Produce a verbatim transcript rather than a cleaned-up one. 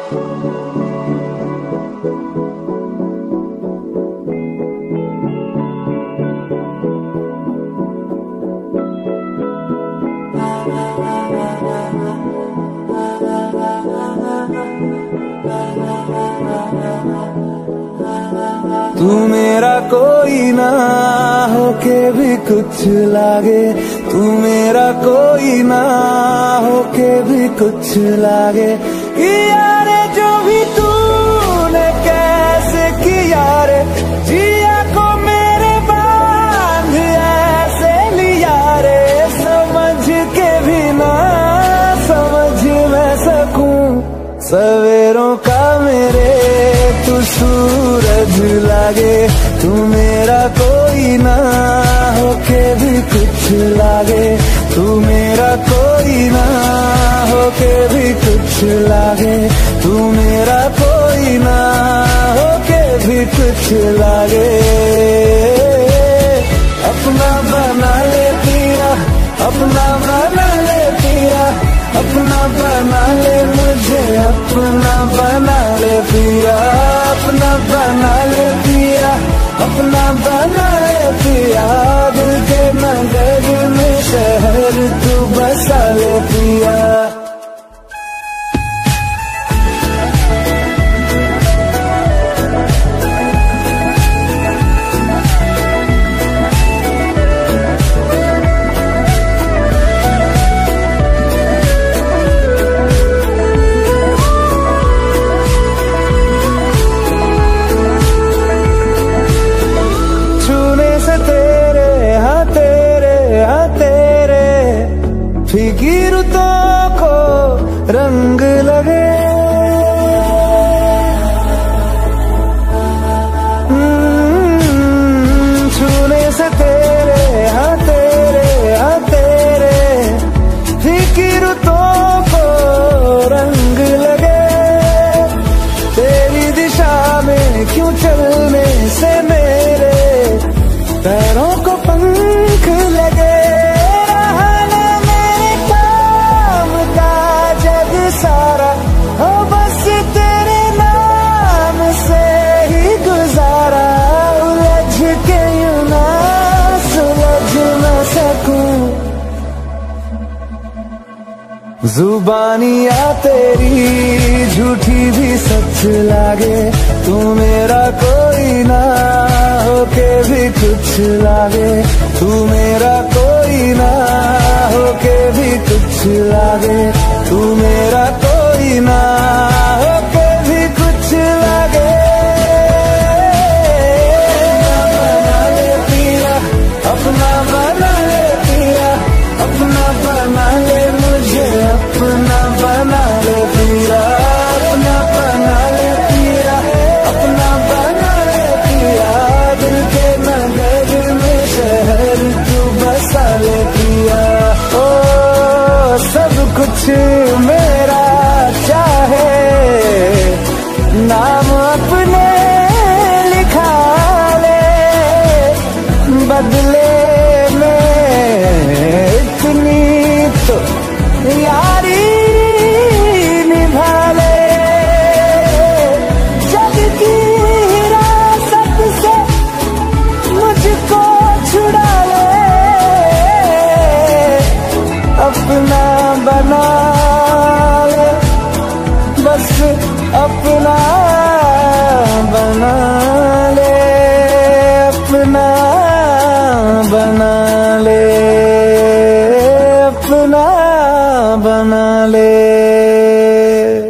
तू मेरा कोई ना होके भी कुछ लागे, तू मेरा कोई ना होके भी कुछ लागे। यारे जो भी तूने कैसे किया रे, जिया को मेरे बांध ऐसे लिया रे, समझ के भी ना समझ मैं सकूं सवेरों का मेरे तू सूरज लागे। तू मेरा कोई ना होके भी कुछ लागे, तू मेरा कोई ना होके भी कुछ लागे, तू मेरा कोई ना होके भी कुछ लागे। अपना बना ले पिया, अपना बना ले पिया, अपना बना ले मुझे, अपना बना ले पिया, अपना बना ले पिया, अपना बना ले पिया। दिल के नगर में शहर तू बसा ले पिया। फीकी रुतों को रंग लगे, छूने से तेरे हाँ तेरे हाँ तेरे, फीकी रुतों को रंग लगे। तेरी दिशा में क्यों चलने से मेरे पैरों को पंख लगे। सारा हो बस तेरे नाम से ही गुजारा, उलझ के यूं ना सुलझ न सकूं। जुबानियाँ तेरी झूठी भी सच लागे, तू मेरा कोई ना होके भी कुछ लागे, तू मेरा कोई ना होके भी कुछ लागे, तू मेरा कोई ना होके भी कुछ लागे। बना ले पिया, अपना बना ले पिया, अपना बना ले मुझे, अपना बना ले पिया, अपना बना ले पिया, अपना बना ले पिया। दिल के नगर में शहर तू बसा ले पिया। ओ सब कुछ मेरा चाहे, नाम अपने लिखा ले, बदले में इतनी तो यारी निभा ले। जग की हिरासत से मुझको छुड़ा ले, अपना बना ले, बस अपना बना ले, अपना बना ले, अपना बना ले।